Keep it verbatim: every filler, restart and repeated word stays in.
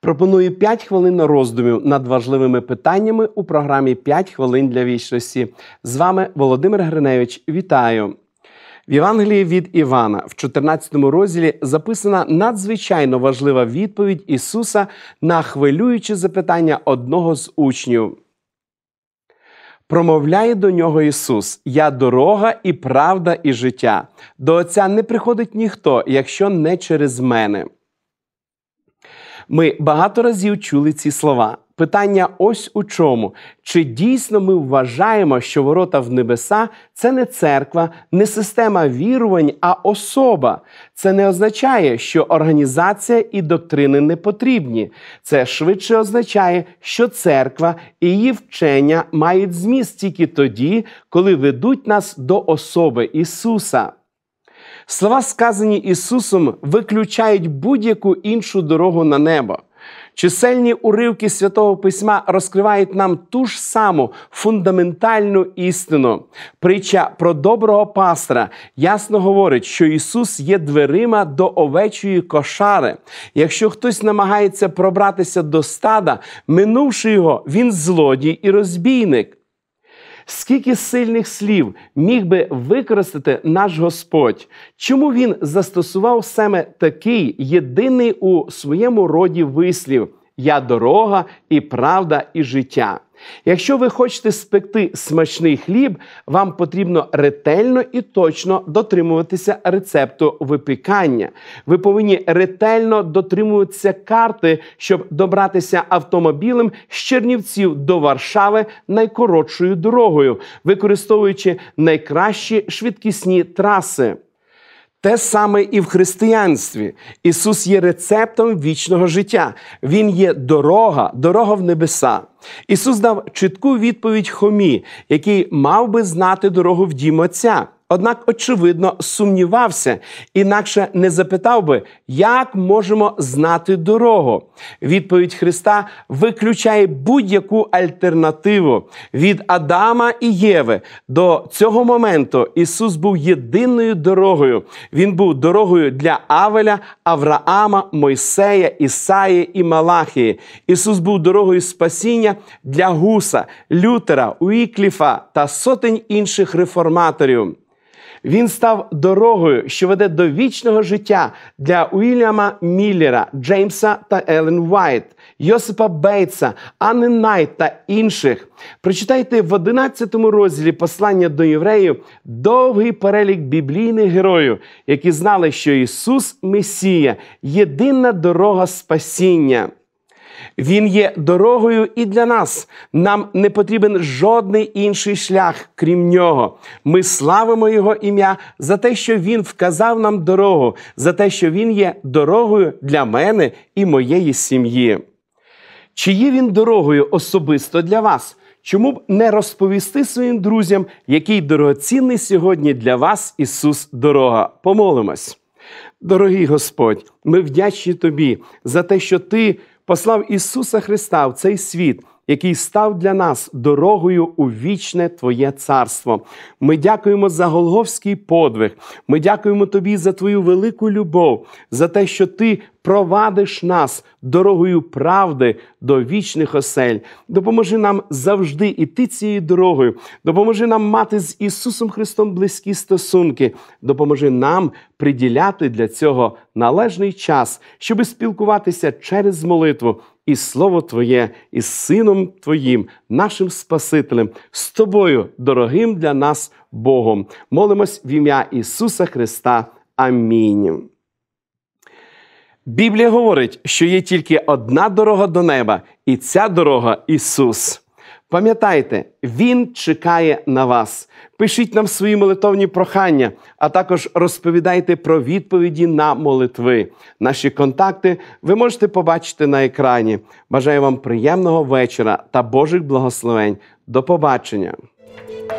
Пропоную п'ять хвилин роздумів над важливими питаннями у програмі «п'ять хвилин для вічності». З вами Володимир Гриневич. Вітаю! В Євангелії від Івана в чотирнадцятому розділі записана надзвичайно важлива відповідь Ісуса на хвилююче запитання одного з учнів. Промовляє до нього Ісус: «Я дорога і правда і життя. До Отця не приходить ніхто, якщо не через мене». Ми багато разів чули ці слова. Питання ось у чому. Чи дійсно ми вважаємо, що ворота в небеса – це не церква, не система вірувань, а особа? Це не означає, що організація і доктрини не потрібні. Це швидше означає, що церква і її вчення мають зміст тільки тоді, коли ведуть нас до особи Ісуса. Слова, сказані Ісусом, виключають будь-яку іншу дорогу на небо. Чисельні уривки Святого Письма розкривають нам ту ж саму фундаментальну істину. Притча про доброго пастора ясно говорить, що Ісус є дверима до овечої кошари. Якщо хтось намагається пробратися до стада, минувши його, він злодій і розбійник. Скільки сильних слів міг би використати наш Господь? Чому Він застосував саме такий єдиний у своєму роді вислів «Я дорога і правда і життя»? Якщо ви хочете спекти смачний хліб, вам потрібно ретельно і точно дотримуватися рецепту випікання. Ви повинні ретельно дотримуватися карти, щоб добратися автомобілем з Чернівців до Варшави найкоротшою дорогою, використовуючи найкращі швидкісні траси. Те саме і в християнстві. Ісус є рецептом вічного життя. Він є дорога, дорога в небеса. Ісус дав чітку відповідь Хомі, який мав би знати дорогу в дім Отця. Однак, очевидно, сумнівався, інакше не запитав би, як можемо знати дорогу. Відповідь Христа виключає будь-яку альтернативу. Від Адама і Єви до цього моменту Ісус був єдиною дорогою. Він був дорогою для Авеля, Авраама, Мойсея, Ісаї і Малахії. Ісус був дорогою спасіння для Гуса, Лютера, Уікліфа та сотень інших реформаторів. Він став дорогою, що веде до вічного життя для Уільяма Міллера, Джеймса та Елен Вайт, Йосипа Бейтса, Анни Найт та інших. Прочитайте в одинадцятому розділі послання до євреїв довгий перелік біблійних героїв, які знали, що Ісус – Месія, єдина дорога спасіння. Він є дорогою і для нас. Нам не потрібен жодний інший шлях, крім Нього. Ми славимо Його ім'я за те, що Він вказав нам дорогу, за те, що Він є дорогою для мене і моєї сім'ї. Чи є Він дорогою особисто для вас? Чому б не розповісти своїм друзям, який дорогоцінний сьогодні для вас Ісус дорога? Помолимось. Дорогий Господь, ми вдячні Тобі за те, що Ти послав Ісуса Христа в цей світ, який став для нас дорогою у вічне Твоє царство. Ми дякуємо за Голгофський подвиг. Ми дякуємо Тобі за Твою велику любов, за те, що Ти провадиш нас дорогою правди до вічних осель. Допоможи нам завжди іти цією дорогою. Допоможи нам мати з Ісусом Христом близькі стосунки. Допоможи нам приділяти для цього належний час, щоб спілкуватися через молитву і Слово Твоє, із Сином Твоїм, нашим Спасителем, з Тобою, дорогим для нас Богом. Молимось в ім'я Ісуса Христа. Амінь. Біблія говорить, що є тільки одна дорога до неба, і ця дорога – Ісус. Пам'ятайте, Він чекає на вас. Пишіть нам свої молитовні прохання, а також розповідайте про відповіді на молитви. Наші контакти ви можете побачити на екрані. Бажаю вам приємного вечора та Божих благословень. До побачення!